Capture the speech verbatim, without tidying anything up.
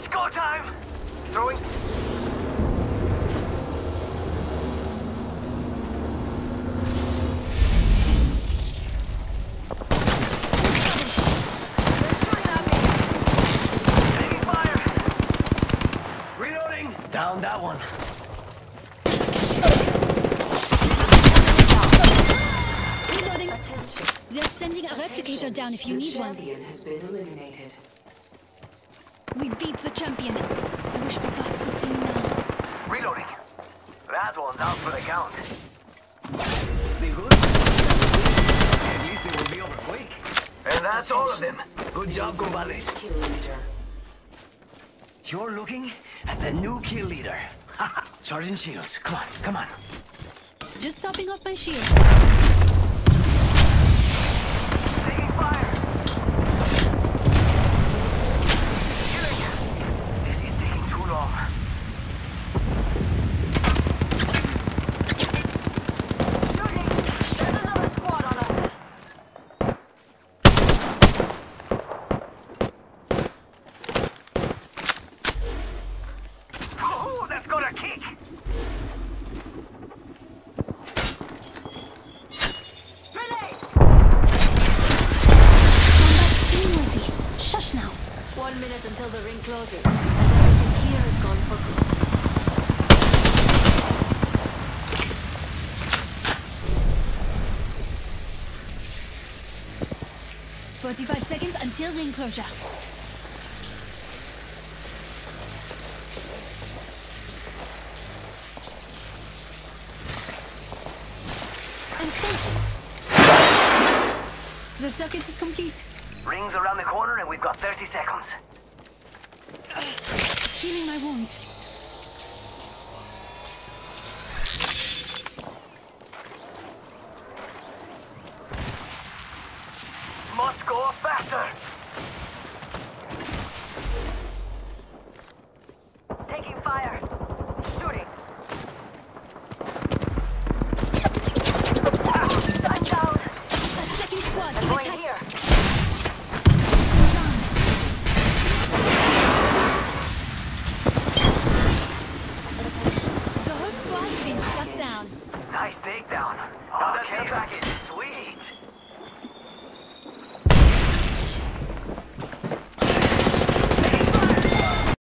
It's go time! Throwing. Taking fire! Reloading! Down that one. Reloading. They're sending a replicator down if you need one. Champion has been eliminated. We beat the champion. I wish Papa could see me now. Reloading. That one's out for the count. They good? At least they will be over quick. And that's all of them. Good job, Gombales. Kill leader. You're looking at the new kill leader. Sergeant Shields, come on, come on. Just topping off my shields. Taking fire. Killing. This is taking too long. Shooting. There's another squad on us. Oh, that's got a kick. Grenade. Combat team Lizzie. Shush now. One minute until the ring closes, and everything here is gone for good. Forty-five seconds until ring closure. And fencing. The circuit is complete. Rings around the corner and we've got thirty seconds. Healing my wounds.